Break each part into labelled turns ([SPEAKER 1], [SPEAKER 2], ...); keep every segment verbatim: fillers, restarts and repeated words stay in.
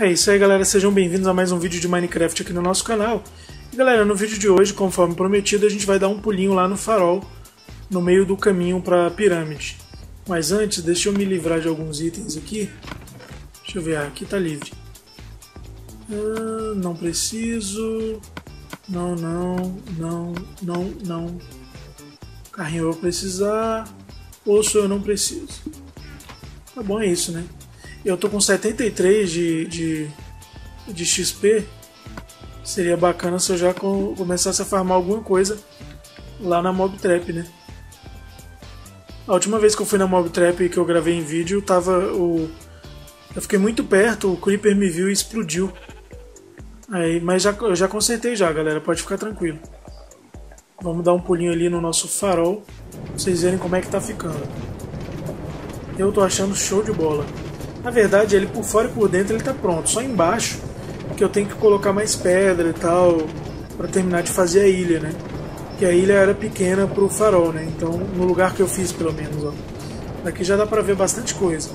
[SPEAKER 1] É isso aí, galera, sejam bem-vindos a mais um vídeo de Minecraft aqui no nosso canal. E galera, no vídeo de hoje, conforme prometido, a gente vai dar um pulinho lá no farol, no meio do caminho para a pirâmide. Mas antes, deixa eu me livrar de alguns itens aqui. Deixa eu ver, ah, aqui tá livre. Ah, não preciso. Não, não, não, não, não. Carrinho eu vou precisar. Osso eu não preciso. Tá bom, é isso, né? Eu tô com setenta e três de, de, de X P. Seria bacana se eu já com, começasse a farmar alguma coisa lá na Mob Trap, né? A última vez que eu fui na Mob Trap que eu gravei em vídeo, tava o... eu fiquei muito perto, o Creeper me viu e explodiu. Aí, mas já, eu já consertei já, galera, pode ficar tranquilo. Vamos dar um pulinho ali no nosso farol, pra vocês verem como é que tá ficando. Eu tô achando show de bola. Na verdade, ele por fora e por dentro ele tá pronto, só embaixo que eu tenho que colocar mais pedra e tal para terminar de fazer a ilha, né? Que a ilha era pequena pro farol, né? Então, no lugar que eu fiz, pelo menos, ó. Daqui já dá pra ver bastante coisa.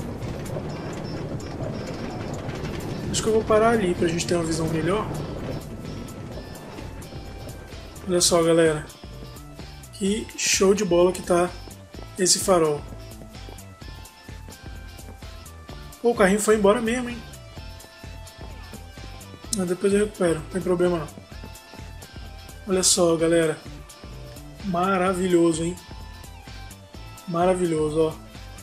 [SPEAKER 1] Acho que eu vou parar ali pra gente ter uma visão melhor. Olha só, galera. Que show de bola que tá esse farol. Pô, o carrinho foi embora mesmo, hein? Mas depois eu recupero, não tem problema não. Olha só, galera. Maravilhoso, hein? Maravilhoso, ó.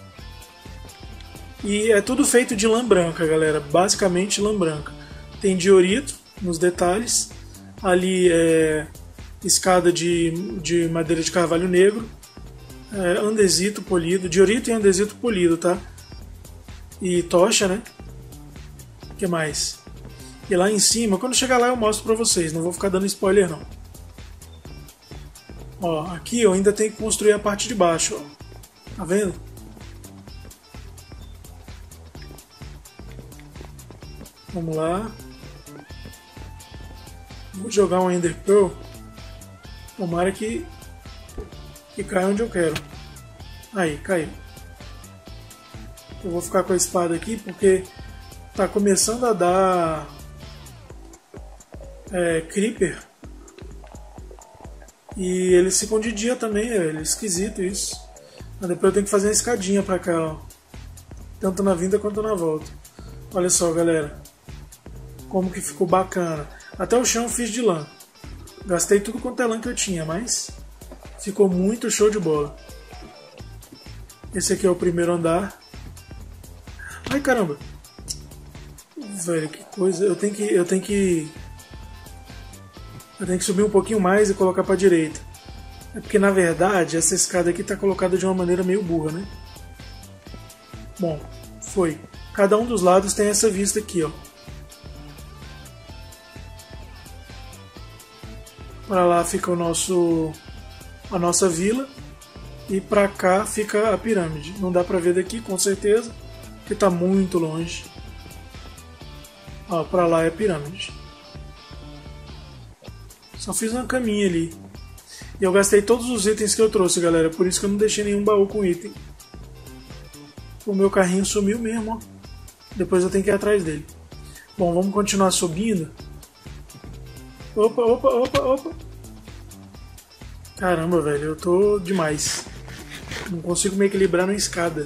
[SPEAKER 1] E é tudo feito de lã branca, galera. Basicamente lã branca. Tem diorito nos detalhes. Ali é escada de, de madeira de carvalho negro. É, andesito polido. Diorito e andesito polido, tá? E tocha, né? O que mais? E lá em cima, quando chegar lá eu mostro pra vocês, não vou ficar dando spoiler não. Ó, aqui eu ainda tenho que construir a parte de baixo, ó. Tá vendo? Vamos lá. Vou jogar um Ender Pearl. Tomara que, que caia onde eu quero. Aí, caiu. Eu vou ficar com a espada aqui porque tá começando a dar é, Creeper. E eles ficam de dia também, é esquisito isso. Mas depois eu tenho que fazer uma escadinha pra cá, ó. Tanto na vinda quanto na volta. Olha só, galera. Como que ficou bacana. Até o chão eu fiz de lã. Gastei tudo quanto é lã que eu tinha, mas ficou muito show de bola. Esse aqui é o primeiro andar. Ai, caramba. Velho, que coisa. Eu tenho que... Eu tenho que... Eu tenho que subir um pouquinho mais e colocar pra direita. É porque, na verdade, essa escada aqui tá colocada de uma maneira meio burra, né? Bom, foi. Cada um dos lados tem essa vista aqui, ó. Pra lá fica o nosso... a nossa vila. E pra cá fica a pirâmide. Não dá pra ver daqui, com certeza. Que está muito longe. Ó, pra lá é a pirâmide. Só fiz uma caminha ali. E eu gastei todos os itens que eu trouxe, galera. Por isso que eu não deixei nenhum baú com item. O meu carrinho sumiu mesmo, ó. Depois eu tenho que ir atrás dele. Bom, vamos continuar subindo. Opa, opa, opa, opa. Caramba, velho, eu tô demais. Não consigo me equilibrar na escada.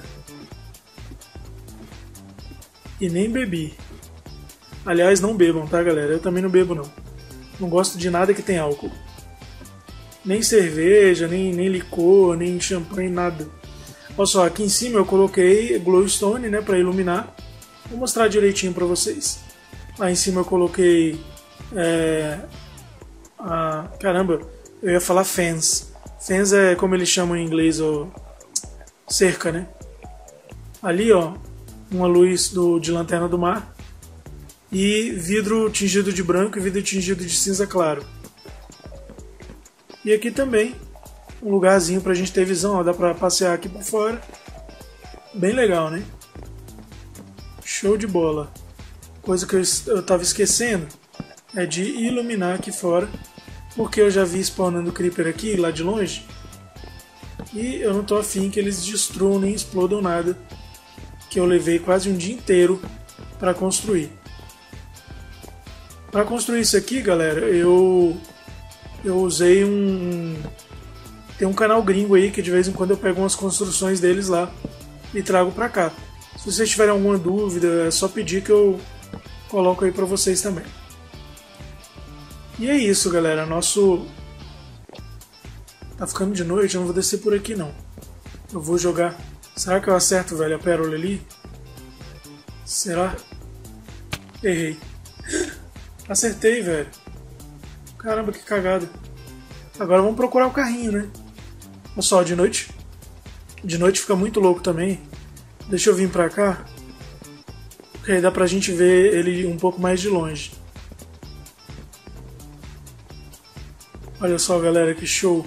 [SPEAKER 1] E nem bebi. Aliás, não bebam, tá, galera? Eu também não bebo, não. Não gosto de nada que tem álcool. Nem cerveja, nem, nem licor, nem champanhe, nada. Olha só, aqui em cima eu coloquei glowstone, né, pra iluminar. Vou mostrar direitinho pra vocês. Lá em cima eu coloquei... É, a, caramba, eu ia falar fence. Fence é como eles chamam em inglês, ó, cerca, né? Ali, ó, uma luz do, de lanterna do mar e vidro tingido de branco e vidro tingido de cinza claro. E aqui também um lugarzinho pra gente ter visão, ó, dá pra passear aqui por fora. Bem legal, né? Show de bola. Coisa que eu, eu tava esquecendo é de iluminar aqui fora, porque eu já vi spawnando creeper aqui, lá de longe, e eu não tô afim que eles destruam nem explodam nada, que eu levei quase um dia inteiro para construir. Para construir isso aqui, galera, eu eu usei um tem um canal gringo aí que de vez em quando eu pego umas construções deles lá e trago para cá. Se vocês tiverem alguma dúvida, é só pedir que eu coloco aí para vocês também. E é isso, galera. Nosso tá ficando de noite, eu não vou descer por aqui não. Eu vou jogar. Será que eu acerto, velho, a pérola ali? Será? Errei. Acertei, velho. Caramba, que cagada. Agora vamos procurar o carrinho, né? Olha só, de noite. De noite fica muito louco também. Deixa eu vir pra cá. Porque aí dá pra gente ver ele um pouco mais de longe. Olha só, galera, que show.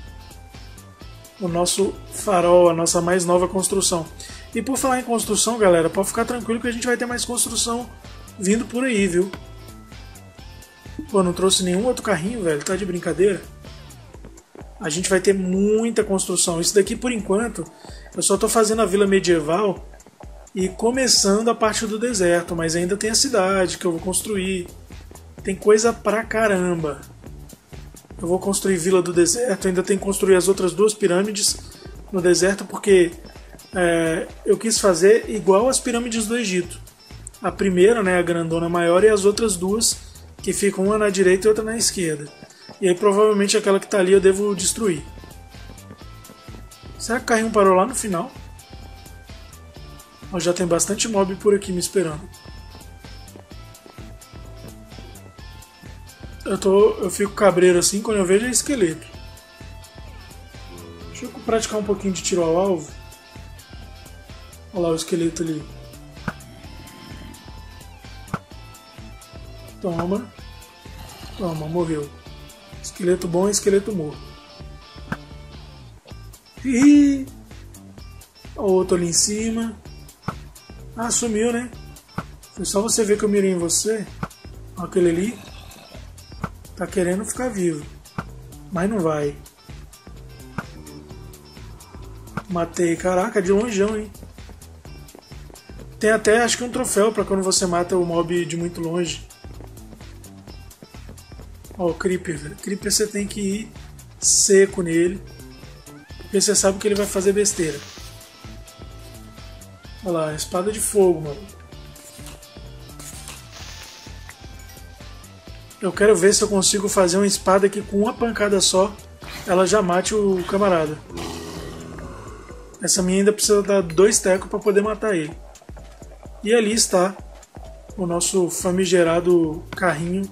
[SPEAKER 1] O nosso farol, a nossa mais nova construção. E por falar em construção, galera, pode ficar tranquilo que a gente vai ter mais construção vindo por aí, viu? Pô, não trouxe nenhum outro carrinho, velho. Tá de brincadeira? A gente vai ter muita construção. Isso daqui, por enquanto, eu só tô fazendo a vila medieval e começando a parte do deserto. Mas ainda tem a cidade que eu vou construir. Tem coisa pra caramba. Eu vou construir Vila do Deserto, ainda tenho que construir as outras duas pirâmides no deserto, porque é, eu quis fazer igual as pirâmides do Egito. A primeira, né, a grandona maior, e as outras duas, que ficam uma na direita e outra na esquerda. E aí provavelmente aquela que está ali eu devo destruir. Será que o carrinho parou lá no final? Ó, já tem bastante mob por aqui me esperando. Eu, tô, eu fico cabreiro assim quando eu vejo é esqueleto. Deixa eu praticar um pouquinho de tiro ao alvo. Olha lá o esqueleto ali. Toma. Toma, morreu. Esqueleto bom é esqueleto morto. Ih! O outro ali em cima. Ah, sumiu, né? Foi só você ver que eu mirei em você. Olha aquele ali. Tá querendo ficar vivo, mas não vai. Matei, caraca, de longeão, hein? Tem até, acho que um troféu pra quando você mata o mob de muito longe. Ó, o Creeper, velho. Creeper você tem que ir seco nele, porque você sabe que ele vai fazer besteira. Olha lá, espada de fogo, mano. Eu quero ver se eu consigo fazer uma espada que com uma pancada só ela já mate o camarada. Essa minha ainda precisa dar dois tecos para poder matar ele. E ali está o nosso famigerado carrinho.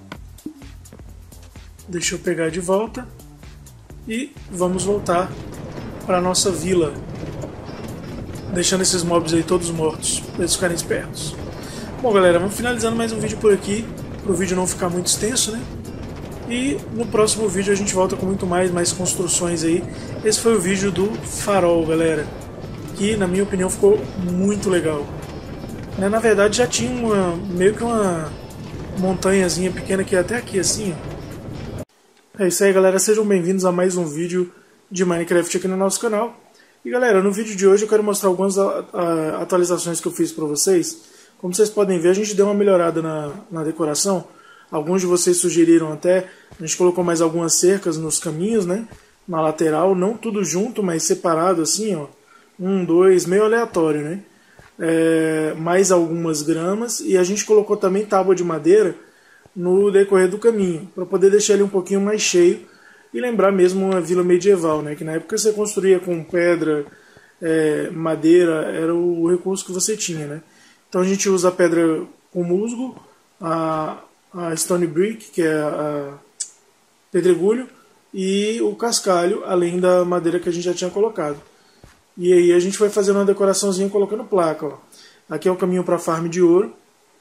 [SPEAKER 1] Deixa eu pegar de volta. E vamos voltar para a nossa vila. Deixando esses mobs aí todos mortos, para eles ficarem espertos. Bom, galera, vamos finalizando mais um vídeo por aqui. Para o vídeo não ficar muito extenso, né? E no próximo vídeo a gente volta com muito mais, mais construções aí. Esse foi o vídeo do farol, galera, que na minha opinião ficou muito legal. Né? Na verdade já tinha uma, meio que uma montanhazinha pequena que ia até aqui assim, ó. É isso aí, galera, sejam bem-vindos a mais um vídeo de Minecraft aqui no nosso canal. E galera, no vídeo de hoje eu quero mostrar algumas a, a, atualizações que eu fiz para vocês. Como vocês podem ver, a gente deu uma melhorada na, na decoração. Alguns de vocês sugeriram até, a gente colocou mais algumas cercas nos caminhos, né? Na lateral, não tudo junto, mas separado assim, ó. Um, dois, meio aleatório, né? É, mais algumas gramas. E a gente colocou também tábua de madeira no decorrer do caminho, para poder deixar ele um pouquinho mais cheio e lembrar mesmo uma vila medieval, né? Que na época você construía com pedra, é, madeira, era o recurso que você tinha, né? Então a gente usa a pedra com musgo, a, a stone brick, que é a pedregulho, e o cascalho, além da madeira que a gente já tinha colocado. E aí a gente vai fazendo uma decoraçãozinha colocando placa. Ó. Aqui é o caminho para a farm de ouro.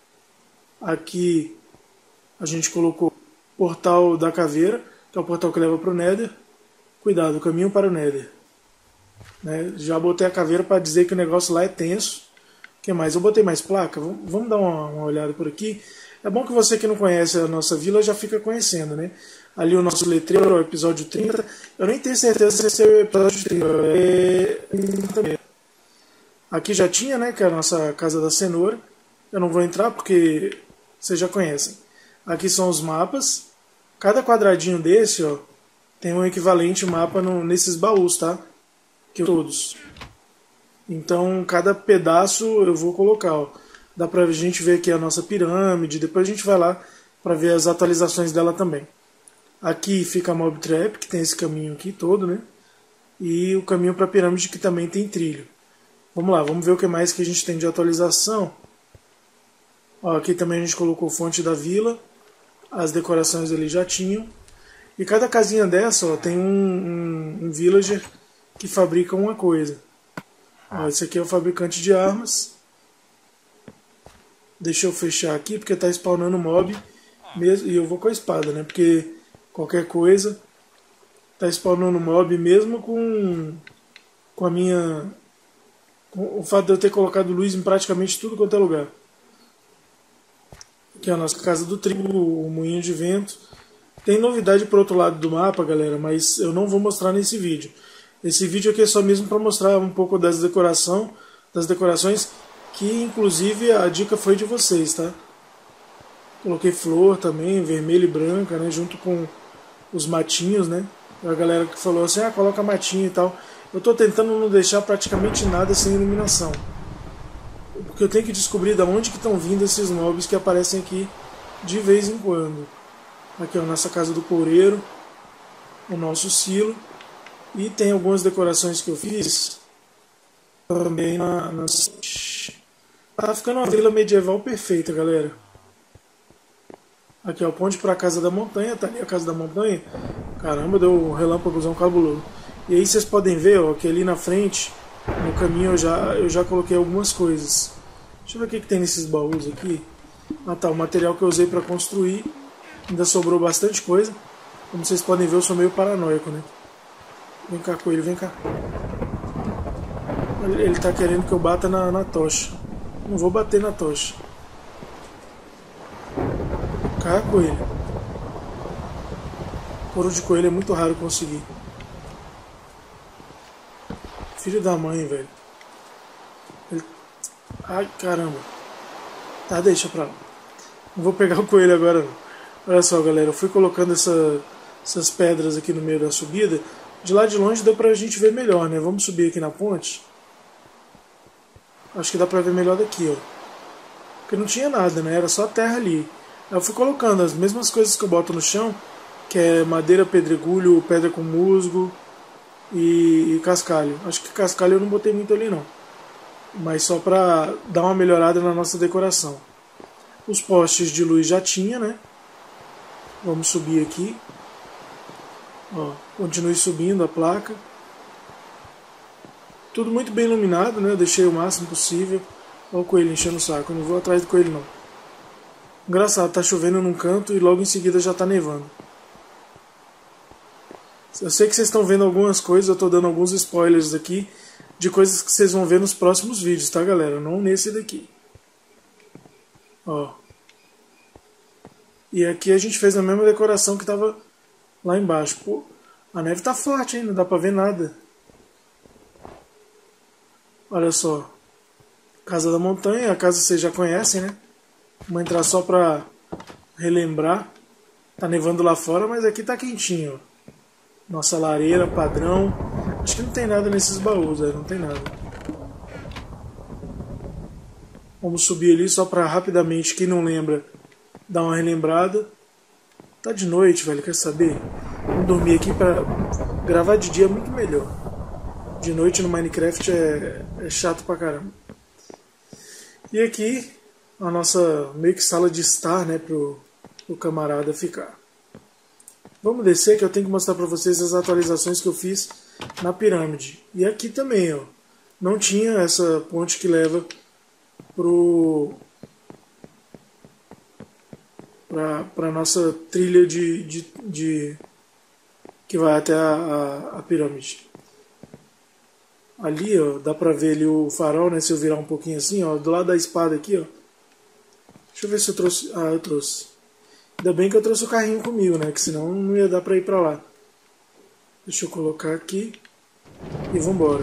[SPEAKER 1] Aqui a gente colocou portal da caveira, que é o portal que leva para o Nether. Cuidado, o caminho para o Nether. Né? Já botei a caveira para dizer que o negócio lá é tenso. O que mais? Eu botei mais placa. Vamos dar uma, uma olhada por aqui. É bom que você que não conhece a nossa vila já fica conhecendo, né? Ali o nosso letreiro, o episódio trinta. Eu nem tenho certeza se esse é o episódio trinta. É... Aqui já tinha, né? Que é a nossa casa da cenoura. Eu não vou entrar porque vocês já conhecem. Aqui são os mapas. Cada quadradinho desse, ó, tem um equivalente mapa no, nesses baús, tá? Que todos. Então, cada pedaço eu vou colocar, ó. Dá pra gente ver aqui a nossa pirâmide. Depois a gente vai lá pra ver as atualizações dela também. Aqui fica a Mob Trap, que tem esse caminho aqui todo, né? E o caminho pra pirâmide, que também tem trilho. Vamos lá, vamos ver o que mais que a gente tem de atualização. Ó, aqui também a gente colocou fonte da vila. As decorações ali já tinham. E cada casinha dessa, ó, tem um, um, um villager que fabrica uma coisa. Ó, esse aqui é o fabricante de armas. Deixa eu fechar aqui porque tá spawnando mob mesmo, e eu vou com a espada, né? Porque qualquer coisa tá spawnando mob mesmo com com a minha com o fato de eu ter colocado luz em praticamente tudo quanto é lugar. Aqui é a nossa casa do trigo, o moinho de vento. Tem novidade pro outro lado do mapa, galera, mas eu não vou mostrar nesse vídeo. Esse vídeo aqui é só mesmo para mostrar um pouco das decoração, das decorações, que inclusive a dica foi de vocês, tá? Coloquei flor também, vermelha e branca, né, junto com os matinhos, né? A galera que falou assim, ah, coloca matinho e tal. Eu tô tentando não deixar praticamente nada sem iluminação. Porque eu tenho que descobrir de onde que estão vindo esses mobs que aparecem aqui de vez em quando. Aqui é a nossa casa do coureiro, o nosso silo. E tem algumas decorações que eu fiz também na... na... Tá ficando uma vila medieval perfeita, galera. Aqui é o ponte para a Casa da Montanha, tá ali a Casa da Montanha. Caramba, deu um relâmpagozão cabuloso. E aí vocês podem ver, ó, que ali na frente, no caminho, eu já, eu já coloquei algumas coisas. Deixa eu ver o que, que tem nesses baús aqui. Ah tá, o material que eu usei para construir. Ainda sobrou bastante coisa. Como vocês podem ver, eu sou meio paranoico, né? Vem cá, coelho, vem cá. Ele tá querendo que eu bata na, na tocha. Não vou bater na tocha. Cá, coelho. Couro de coelho é muito raro conseguir. Filho da mãe, velho. Ele... Ai, caramba. Tá, deixa pra lá. Não vou pegar o coelho agora, não. Olha só, galera. Eu fui colocando essa, essas pedras aqui no meio da subida. De lá de longe deu pra gente ver melhor, né? Vamos subir aqui na ponte. Acho que dá pra ver melhor daqui, ó. Porque não tinha nada, né? Era só terra ali. Aí eu fui colocando as mesmas coisas que eu boto no chão, que é madeira, pedregulho, pedra com musgo e, e cascalho. Acho que cascalho eu não botei muito ali, não. Mas só pra dar uma melhorada na nossa decoração. Os postes de luz já tinha, né? Vamos subir aqui. Ó, continue subindo a placa. Tudo muito bem iluminado, né? Eu deixei o máximo possível. Olha o coelho enchendo o saco. Eu não vou atrás do coelho, não. Engraçado, tá chovendo num canto e logo em seguida já tá nevando. Eu sei que vocês estão vendo algumas coisas, eu tô dando alguns spoilers aqui de coisas que vocês vão ver nos próximos vídeos, tá, galera? Não nesse daqui. Ó. E aqui a gente fez a mesma decoração que tava lá embaixo. Pô, a neve tá forte, hein? Não dá pra ver nada. Olha só. Casa da Montanha, a casa vocês já conhecem, né? Vamos entrar só pra relembrar. Tá nevando lá fora, mas aqui tá quentinho. Nossa lareira, padrão. Acho que não tem nada nesses baús, né? Não tem nada. Vamos subir ali só pra rapidamente, quem não lembra, dar uma relembrada. Tá de noite, velho, quer saber? Vamos dormir aqui pra gravar de dia é muito melhor. De noite no Minecraft é, é chato pra caramba. E aqui a nossa meio que sala de estar, né, pro, pro camarada ficar. Vamos descer que eu tenho que mostrar pra vocês as atualizações que eu fiz na pirâmide. E aqui também, ó, não tinha essa ponte que leva pro pra, pra nossa trilha de, de, de que vai até a, a, a pirâmide. Ali, ó, dá pra ver ali o farol, né? Se eu virar um pouquinho assim, ó, do lado da espada aqui, ó. Deixa eu ver se eu trouxe. Ah, eu trouxe. Ainda bem que eu trouxe o carrinho comigo, né? Que senão não ia dar pra ir pra lá. Deixa eu colocar aqui. E vambora.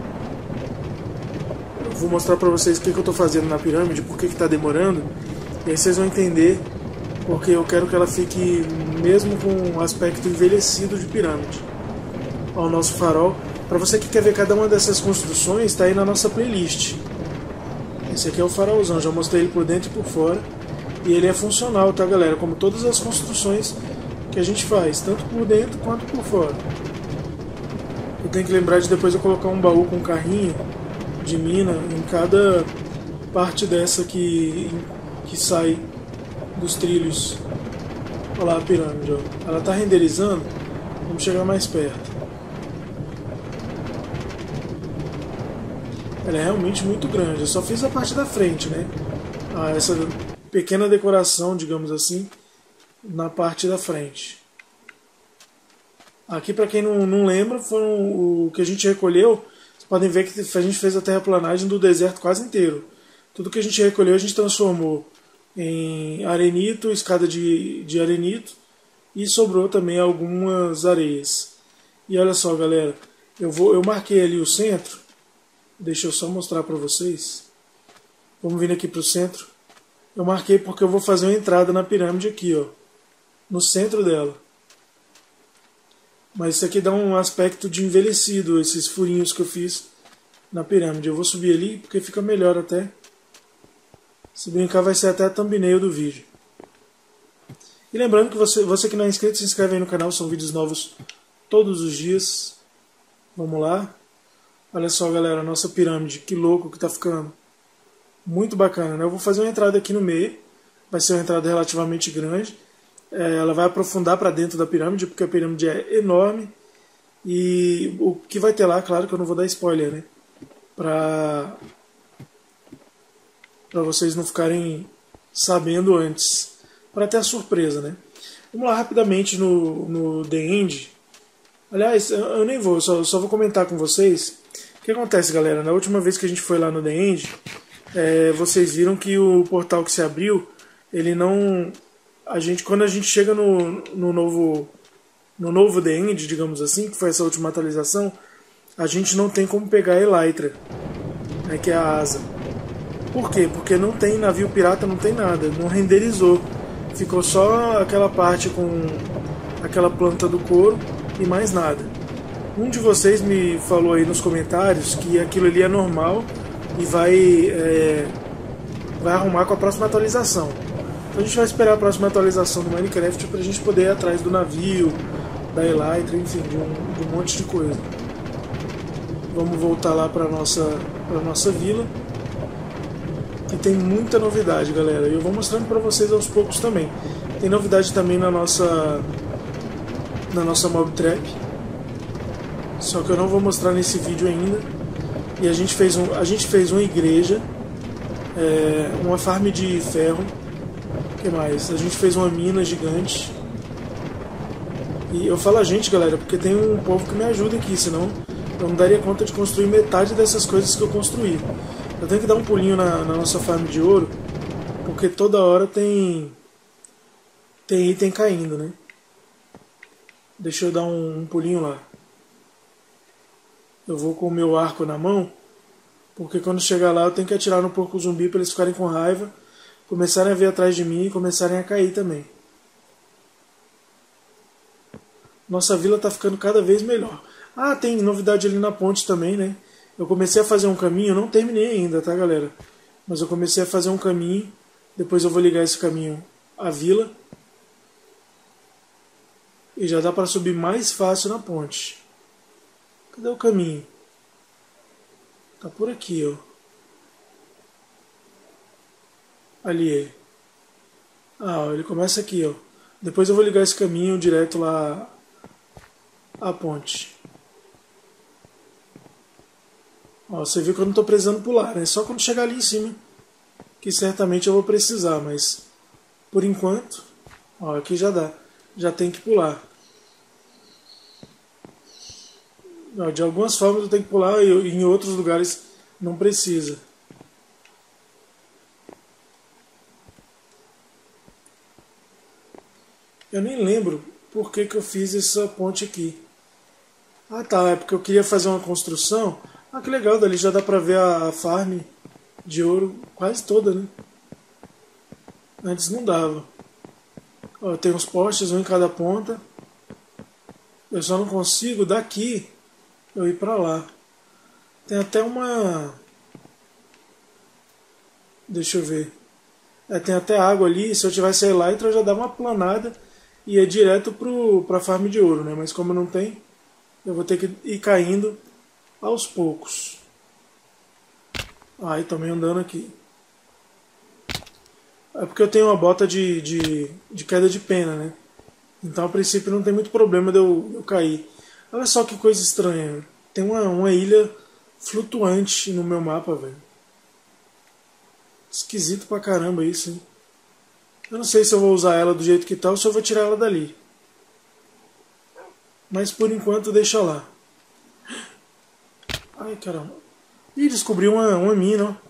[SPEAKER 1] Eu vou mostrar pra vocês o que, que eu tô fazendo na pirâmide, por que, que tá demorando. E aí vocês vão entender porque eu quero que ela fique mesmo com um aspecto envelhecido de pirâmide. Ó, o nosso farol. Para você que quer ver cada uma dessas construções, está aí na nossa playlist. Esse aqui é o farolzão, já mostrei ele por dentro e por fora. E ele é funcional, tá, galera? Como todas as construções que a gente faz, tanto por dentro quanto por fora. Eu tenho que lembrar de depois eu colocar um baú com um carrinho de mina em cada parte dessa que, que sai dos trilhos. Olha lá a pirâmide, ó. Ela está renderizando. Vamos chegar mais perto. Ela é realmente muito grande. Eu só fiz a parte da frente, né? Ah, essa pequena decoração, digamos assim, na parte da frente. Aqui, para quem não, não lembra, foram o que a gente recolheu. Vocês podem ver que a gente fez a terraplanagem do deserto quase inteiro. Tudo que a gente recolheu a gente transformou em arenito, escada de, de arenito, e sobrou também algumas areias. E olha só, galera, eu, vou, eu marquei ali o centro. Deixa eu só mostrar para vocês. Vamos vir aqui para o centro. Eu marquei porque eu vou fazer uma entrada na pirâmide aqui, ó, no centro dela. Mas isso aqui dá um aspecto de envelhecido, esses furinhos que eu fiz na pirâmide. Eu vou subir ali porque fica melhor até. Se brincar vai ser até a thumbnail do vídeo. E lembrando que você, você que não é inscrito, se inscreve aí no canal, são vídeos novos todos os dias. Vamos lá. Olha só, galera, a nossa pirâmide, que louco que tá ficando. Muito bacana, né? Eu vou fazer uma entrada aqui no meio. Vai ser uma entrada relativamente grande. É, ela vai aprofundar para dentro da pirâmide, porque a pirâmide é enorme. E o que vai ter lá, claro que eu não vou dar spoiler, né? Para para vocês não ficarem sabendo antes. Para ter a surpresa, né? Vamos lá rapidamente no, no The End. Aliás, eu nem vou, só, só vou comentar com vocês. O que acontece, galera? Na última vez que a gente foi lá no The End, é, vocês viram que o portal que se abriu, ele não... A gente, quando a gente chega no, no, novo, no novo The End, digamos assim, que foi essa última atualização, a gente não tem como pegar a Elytra, né, que é a asa. Por quê? Porque não tem navio pirata, não tem nada, não renderizou. Ficou só aquela parte com aquela planta do couro e mais nada. Um de vocês me falou aí nos comentários que aquilo ali é normal e vai, é, vai arrumar com a próxima atualização. Então a gente vai esperar a próxima atualização do Minecraft para a gente poder ir atrás do navio, da Elytra, enfim, de um, de um monte de coisa. Vamos voltar lá para a nossa, para nossa vila. Que tem muita novidade, galera. E eu vou mostrando para vocês aos poucos também. Tem novidade também na nossa, na nossa Mob Trap. Só que eu não vou mostrar nesse vídeo ainda. E a gente fez, um, a gente fez uma igreja, é, uma farm de ferro. O que mais? A gente fez uma mina gigante. E eu falo a gente, galera, porque tem um povo que me ajuda aqui, senão eu não daria conta de construir metade dessas coisas que eu construí. Eu tenho que dar um pulinho na, na nossa farm de ouro, porque toda hora tem, tem item caindo, né? Deixa eu dar um, um pulinho lá. Eu vou com o meu arco na mão, porque quando chegar lá eu tenho que atirar no porco zumbi para eles ficarem com raiva, começarem a vir atrás de mim e começarem a cair também. Nossa vila está ficando cada vez melhor. Ah, tem novidade ali na ponte também, né? Eu comecei a fazer um caminho, não terminei ainda, tá, galera? Mas eu comecei a fazer um caminho, depois eu vou ligar esse caminho à vila. E já dá para subir mais fácil na ponte. Cadê o caminho? Tá por aqui, ó. Ali ele. Ah, ó, ele começa aqui, ó. Depois eu vou ligar esse caminho direto lá à ponte. Ó, você viu que eu não estou precisando pular, né? Só quando chegar ali em cima, que certamente eu vou precisar, mas por enquanto, ó, aqui já dá. Já tem que pular. De algumas formas eu tenho que pular e em outros lugares não precisa. Eu nem lembro por que, que eu fiz essa ponte aqui. Ah tá, é porque eu queria fazer uma construção. Ah, que legal, dali já dá pra ver a farm de ouro quase toda, né? Antes não dava. Ó, tem uns postes, um em cada ponta. Eu só não consigo daqui eu ir pra lá. Tem até uma... Deixa eu ver. É, tem até água ali. Se eu tivesse lá, então eu já dava uma planada e ia direto pro, pra farm de ouro, né? Mas como não tem, eu vou ter que ir caindo aos poucos. Ai, tô meio andando aqui. É porque eu tenho uma bota de, de, de queda de pena, né? Então a princípio não tem muito problema de eu, eu cair. Olha só que coisa estranha. Tem uma, uma ilha flutuante no meu mapa, velho. Esquisito pra caramba isso, hein? Eu não sei se eu vou usar ela do jeito que tá ou se eu vou tirar ela dali. Mas por enquanto deixa lá. Ai, caramba. Ih, descobri uma, uma mina, ó.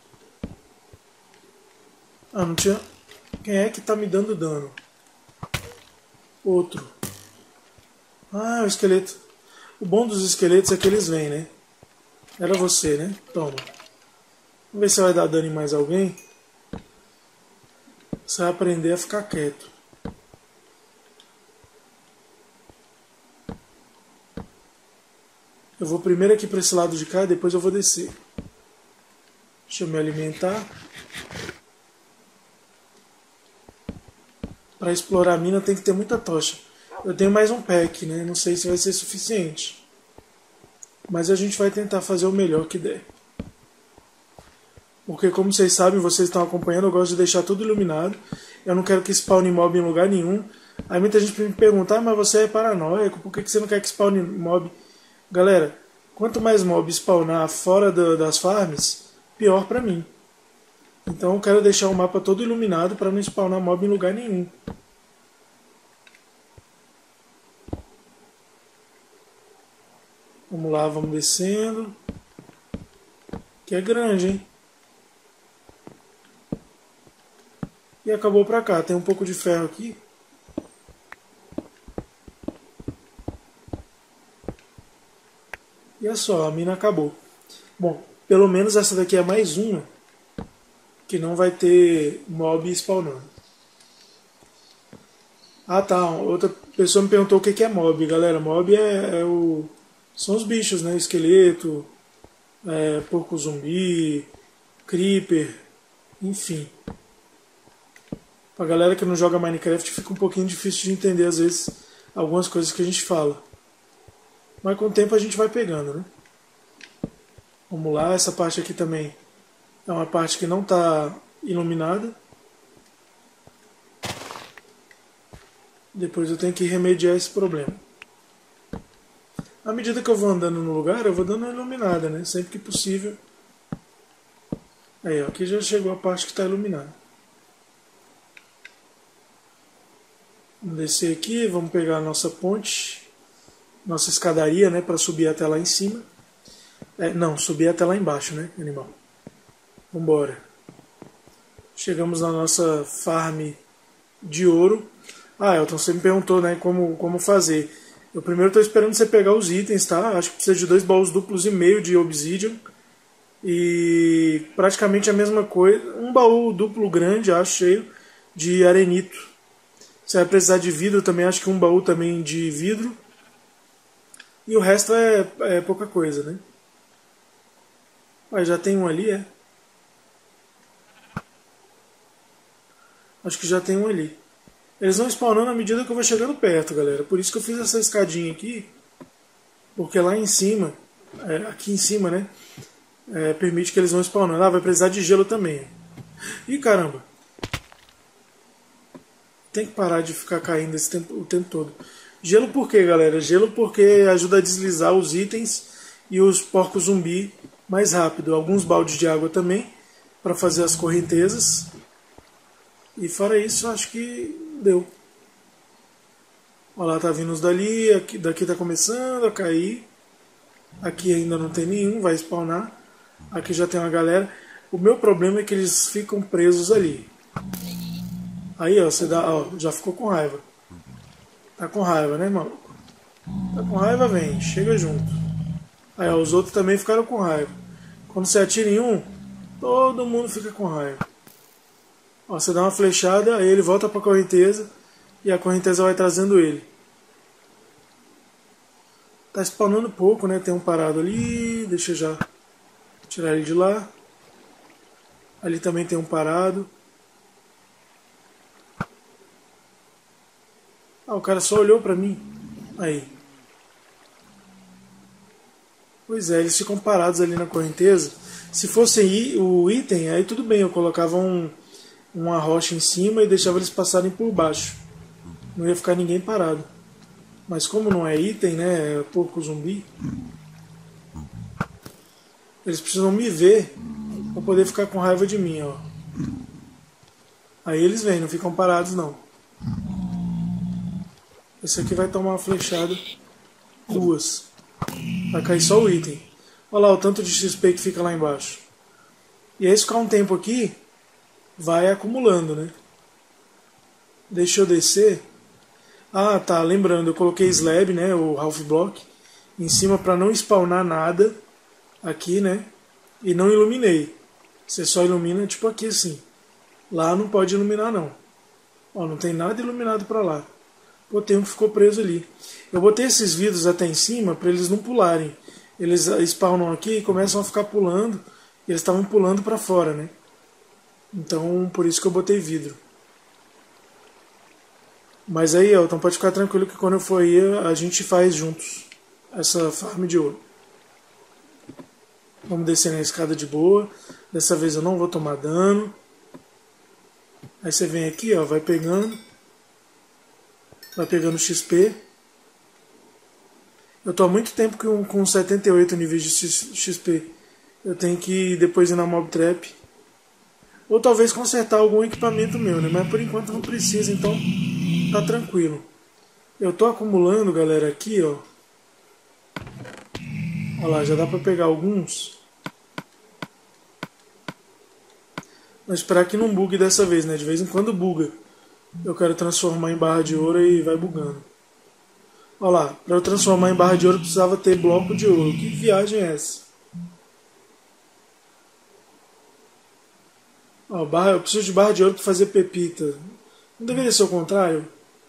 [SPEAKER 1] Ah, não tinha... Quem é que tá me dando dano? Outro. Ah, o esqueleto. O bom dos esqueletos é que eles vêm, né? Era você, né? Toma. Vamos ver se vai dar dano em mais alguém. Você vai aprender a ficar quieto. Eu vou primeiro aqui para esse lado de cá e depois eu vou descer. Deixa eu me alimentar. Para explorar a mina tem que ter muita tocha. Eu tenho mais um pack, né? Não sei se vai ser suficiente. Mas a gente vai tentar fazer o melhor que der. Porque como vocês sabem, vocês estão acompanhando, eu gosto de deixar tudo iluminado. Eu não quero que spawne mob em lugar nenhum. Aí muita gente me pergunta, ah, mas você é paranoico, por que você não quer que spawne mob? Galera, quanto mais mob spawnar fora do, das farms, pior pra mim. Então eu quero deixar o mapa todo iluminado para não spawnar mob em lugar nenhum. Vamos lá, vamos descendo. Que é grande, hein? E acabou pra cá. Tem um pouco de ferro aqui. E é só, a mina acabou. Bom, pelo menos essa daqui é mais uma que não vai ter mob spawnando. Ah tá, outra pessoa me perguntou o que é mob, galera. Mob é, é o... são os bichos, né? Esqueleto, é, porco zumbi, creeper, enfim. Pra galera que não joga Minecraft fica um pouquinho difícil de entender às vezes algumas coisas que a gente fala. Mas com o tempo a gente vai pegando, né? Vamos lá, essa parte aqui também é uma parte que não está iluminada. Depois eu tenho que remediar esse problema. À medida que eu vou andando no lugar, eu vou dando uma iluminada, né? Sempre que possível. Aí, ó, aqui já chegou a parte que está iluminada. Vamos descer aqui, vamos pegar a nossa ponte, nossa escadaria, né, para subir até lá em cima. É, não, subir até lá embaixo, né, animal. Vambora. Chegamos na nossa farm de ouro. Ah, Elton, você me perguntou, né, como, como fazer. Eu primeiro estou esperando você pegar os itens, tá? Acho que precisa de dois baús duplos e meio de obsidian. E praticamente a mesma coisa. Um baú duplo grande, acho, cheio, de arenito. Você vai precisar de vidro também, acho que um baú também de vidro. E o resto é, é pouca coisa, né? Ah, já tem um ali, é? Acho que já tem um ali. Eles vão spawnando à medida que eu vou chegando perto, galera. Por isso que eu fiz essa escadinha aqui. Porque lá em cima, é, aqui em cima, né? É, permite que eles vão spawnando. Ah, vai precisar de gelo também. Ih, caramba. Tem que parar de ficar caindo esse tempo, o tempo todo. Gelo por quê, galera? Gelo porque ajuda a deslizar os itens e os porcos zumbi mais rápido. Alguns baldes de água também, para fazer as correntezas. E fora isso, acho que deu. Olha lá, tá vindo os dali, aqui, daqui tá começando a cair. Aqui ainda não tem nenhum, vai spawnar. Aqui já tem uma galera. O meu problema é que eles ficam presos ali. Aí, ó, você dá, ó, já ficou com raiva. Tá com raiva, né, maluco? Tá com raiva, vem, chega junto. Aí, ó, os outros também ficaram com raiva. Quando você atira em um, todo mundo fica com raiva. Ó, você dá uma flechada, aí ele volta pra correnteza e a correnteza vai trazendo ele. Tá spawnando pouco, né? Tem um parado ali, deixa eu já tirar ele de lá. Ali também tem um parado. Ah, o cara só olhou pra mim. Aí. Pois é, eles ficam parados ali na correnteza. Se fosse o item, aí tudo bem, eu colocava um, uma rocha em cima e deixava eles passarem por baixo. Não ia ficar ninguém parado. Mas como não é item, né, é porco zumbi, eles precisam me ver para poder ficar com raiva de mim, ó. Aí eles vêm, não ficam parados não. Esse aqui vai tomar uma flechada. Duas. Vai cair só o item. Olha lá o tanto de X P que fica lá embaixo. E aí se ficar um tempo aqui, vai acumulando, né? Deixa eu descer. Ah, tá, lembrando, eu coloquei slab, né, o half block, em cima para não spawnar nada aqui, né? E não iluminei. Você só ilumina tipo aqui assim. Lá não pode iluminar não. Ó, não tem nada iluminado para lá. Pô, tem um que ficou preso ali. Eu botei esses vidros até em cima para eles não pularem. Eles spawnam aqui e começam a ficar pulando. E eles estavam pulando para fora, né? Então, por isso que eu botei vidro. Mas aí, Elton, pode ficar tranquilo que quando eu for aí, a gente faz juntos essa farm de ouro. Vamos descer na escada de boa. Dessa vez eu não vou tomar dano. Aí você vem aqui, ó, vai pegando. Vai pegando X P. Eu tô há muito tempo com, com setenta e oito níveis de X P. Eu tenho que depois ir na Mob Trap. Ou talvez consertar algum equipamento meu, né? Mas por enquanto não precisa, então tá tranquilo. Eu tô acumulando, galera, aqui, ó. Olha lá, já dá pra pegar alguns. Vou esperar que não bugue dessa vez, né? De vez em quando buga. Eu quero transformar em barra de ouro e vai bugando. Olha lá, para eu transformar em barra de ouro eu precisava ter bloco de ouro. Que viagem é essa? Ó, barra, eu preciso de barra de ouro para fazer pepita. Não deveria ser o contrário?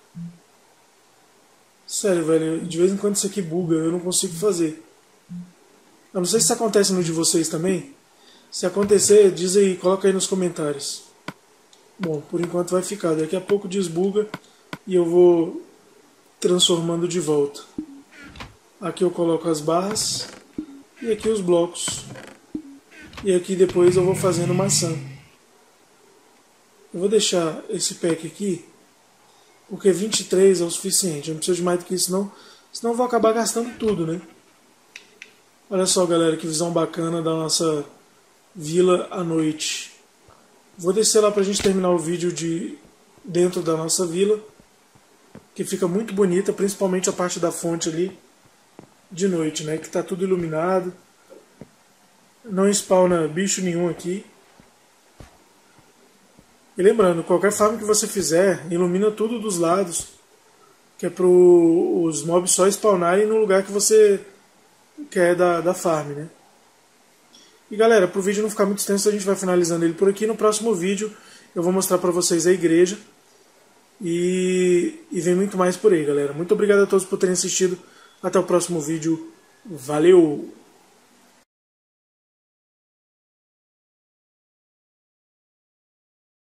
[SPEAKER 1] Sério, velho, de vez em quando isso aqui buga, eu não consigo fazer. Eu não sei se isso acontece no de vocês também. Se acontecer, diz aí, coloca aí nos comentários. Bom, por enquanto vai ficar. Daqui a pouco desbuga e eu vou transformando de volta. Aqui eu coloco as barras e aqui os blocos. E aqui depois eu vou fazendo maçã. Eu vou deixar esse pack aqui porque vinte e três é o suficiente. Eu não preciso de mais do que isso não. Senão eu vou acabar gastando tudo, né? Olha só, galera, que visão bacana da nossa vila à noite. Vou descer lá pra gente terminar o vídeo de dentro da nossa vila, que fica muito bonita, principalmente a parte da fonte ali de noite, né? Que tá tudo iluminado. Não spawna bicho nenhum aqui. E lembrando, qualquer farm que você fizer, ilumina tudo dos lados, que é para os mobs só spawnarem no lugar que você quer da, da farm, né? E galera, para o vídeo não ficar muito extenso, a gente vai finalizando ele por aqui. No próximo vídeo eu vou mostrar para vocês a igreja. E, e vem muito mais por aí, galera. Muito obrigado a todos por terem assistido. Até o próximo vídeo. Valeu!